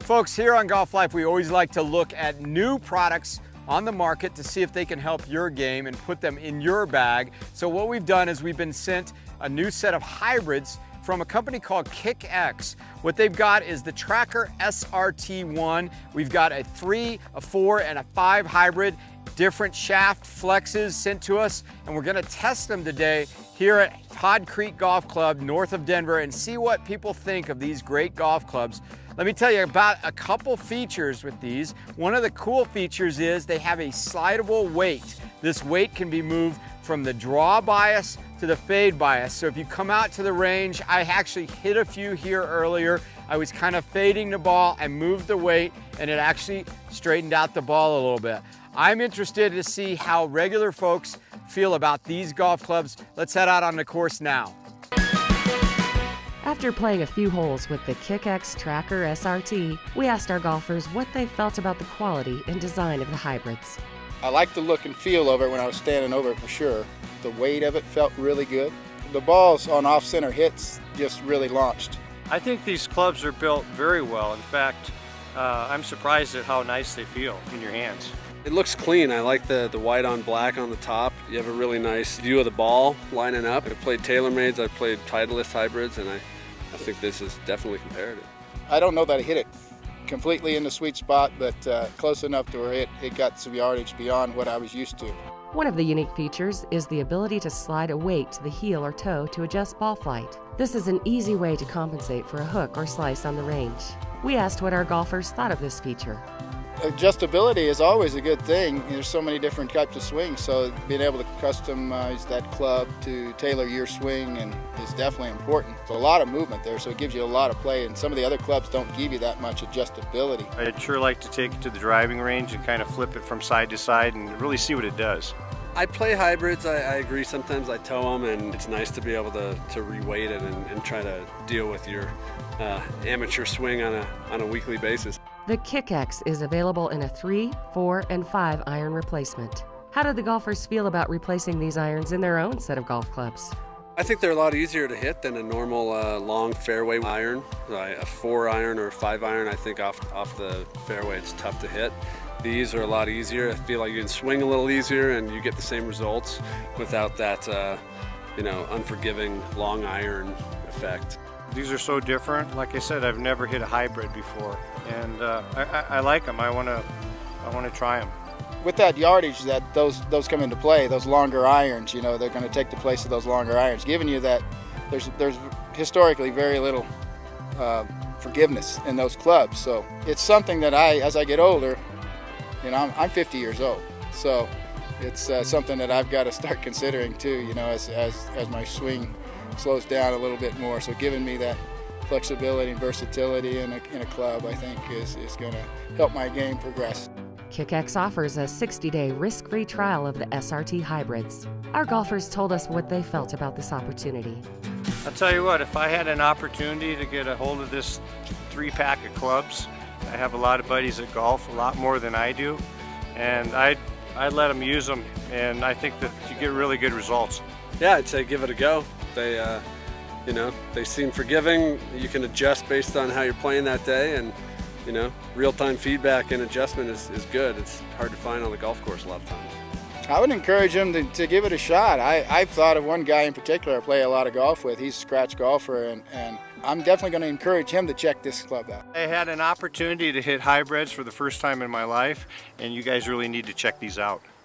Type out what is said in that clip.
Folks, here on Golf Life, we always like to look at new products on the market to see if they can help your game and put them in your bag. So what we've done is we've been sent a new set of hybrids from a company called KickX. What they've got is the Tracker SRT1. We've got a 3, a 4, and a 5 hybrid, different shaft flexes sent to us, and we're gonna test them today here at Todd Creek Golf Club north of Denver and see what people think of these great golf clubs. Let me tell you about a couple features with these. One of the cool features is they have a slidable weight. This weight can be moved from the draw bias to the fade bias. So if you come out to the range, I actually hit a few here earlier. I was kind of fading the ball, I moved the weight, and it actually straightened out the ball a little bit. I'm interested to see how regular folks feel about these golf clubs. Let's head out on the course now. After playing a few holes with the Kick X Tracker SRT, we asked our golfers what they felt about the quality and design of the hybrids. I liked the look and feel of it when I was standing over it for sure. The weight of it felt really good. The balls on off-center hits just really launched. I think these clubs are built very well. In fact, I'm surprised at how nice they feel in your hands. It looks clean. I like the white on black on the top. You have a really nice view of the ball lining up. I've played TaylorMades, I've played Titleist hybrids, and I think this is definitely comparative. I don't know that I hit it completely in the sweet spot, but close enough to where it got some yardage beyond what I was used to. One of the unique features is the ability to slide a weight to the heel or toe to adjust ball flight. This is an easy way to compensate for a hook or slice on the range. We asked what our golfers thought of this feature. Adjustability is always a good thing. There's so many different types of swings, so being able to customize that club to tailor your swing is definitely important. There's a lot of movement there, so it gives you a lot of play, and some of the other clubs don't give you that much adjustability. I'd sure like to take it to the driving range and kind of flip it from side to side and really see what it does. I play hybrids, I agree, sometimes I tow them, and it's nice to be able to re-weight it and try to deal with your amateur swing on a weekly basis. The Kick X is available in a 3, 4, and 5 iron replacement. How did the golfers feel about replacing these irons in their own set of golf clubs? I think they're a lot easier to hit than a normal long fairway iron. A 4 iron or a 5 iron, I think off the fairway it's tough to hit. These are a lot easier. I feel like you can swing a little easier and you get the same results without that unforgiving long iron effect. These are so different. Like I said, I've never hit a hybrid before, and I like them. I want to try them. With that yardage that those come into play, those longer irons, they're going to take the place of those longer irons, giving you that there's historically very little forgiveness in those clubs. So it's something that as I get older, I'm 50 years old, so it's something that I've got to start considering too, as my swing slows down a little bit more. So giving me that flexibility and versatility in a club, I think is going to help my game progress. KickX offers a 60-day risk-free trial of the SRT hybrids. Our golfers told us what they felt about this opportunity. I'll tell you what, if I had an opportunity to get a hold of this 3-pack of clubs, I have a lot of buddies that golf, a lot more than I do, and I'd let them use them, and I think that you get really good results. Yeah, I'd say give it a go. They seem forgiving. You can adjust based on how you're playing that day, and real-time feedback and adjustment is good. It's hard to find on the golf course a lot of times. I would encourage him to give it a shot. I've thought of one guy in particular I play a lot of golf with. He's a scratch golfer, and I'm definitely going to encourage him to check this club out. I had an opportunity to hit hybrids for the first time in my life, and you guys really need to check these out.